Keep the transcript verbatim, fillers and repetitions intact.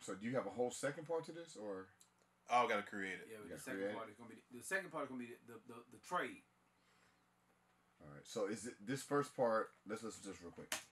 So do you have a whole second part to this, or? Oh, I gotta create it. Yeah, You the gotta second create part is gonna be the, the second part is gonna be the the, the, the trade. All right. So is it this first part? Let's listen to this real quick.